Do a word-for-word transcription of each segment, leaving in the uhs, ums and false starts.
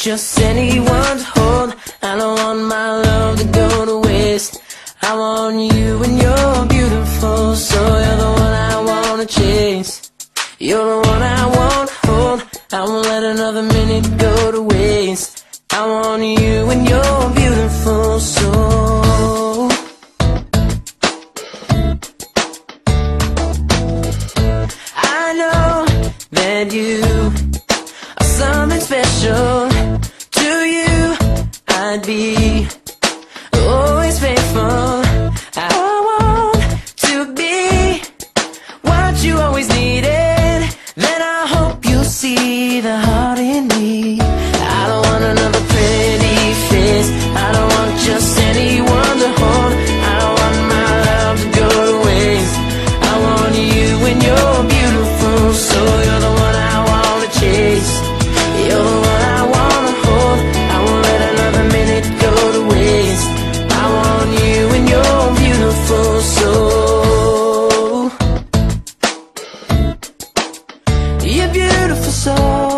just anyone to hold. I don't want my love to go to waste. I want you and you're beautiful, so you're the one I wanna chase. You're the one I wanna hold. I won't let another minute go to waste. I want you and you're beautiful, so I know that you are something special. To you I'd be always faithful. I want to be what you always needed. Then I hope you'll see the heart in me. I don't want another pretty face. I don't want just anyone to hold. I don't want my love to go to waste. I want you and you're beautiful, so you're the one I wanna chase. You're the one I wanna hold. I won't let another minute go to waste. I want you and you're beautiful, so you're beautiful, so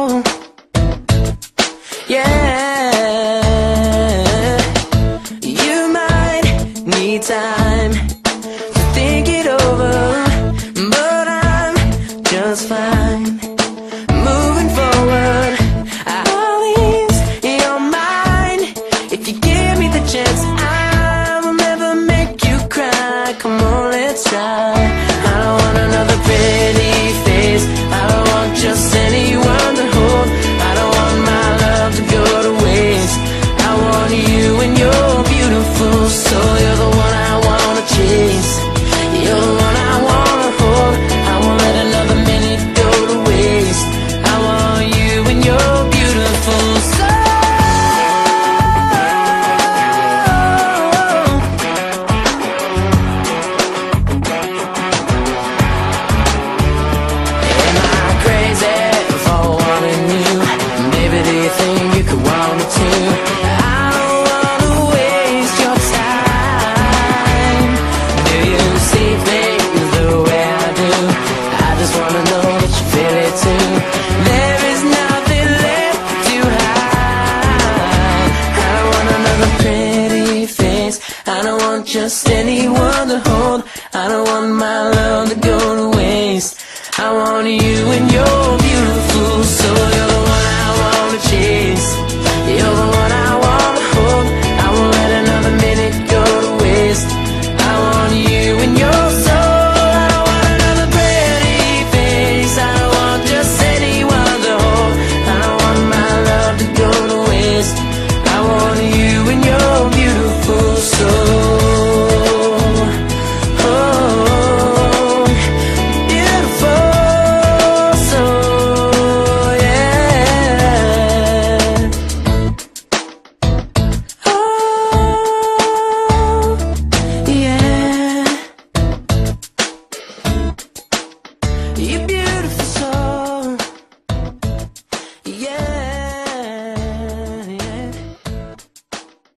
yeah. You might need time to think it over, but I'm just fine moving forward. I'll ease your mind if you give me the chance. I will never make you cry. Come on, let's try. I don't want another pretty face. I don't want just anyone to hold. I don't want my love to go to waste. I want you and you're beautiful, so you're the one I wanna chase. You're the one I wanna hold. I won't let another minute go to waste. I want you and you're beautiful, so am I crazy for wanting you? Maybe do you think you could want me too? I don't wanna waste your time. Do you see things the way I do? I just wanna know that you feel it too. There is nothing left to hide. I don't want another pretty face. I don't want just anyone to hold. I don't want my love to go to waste. I want you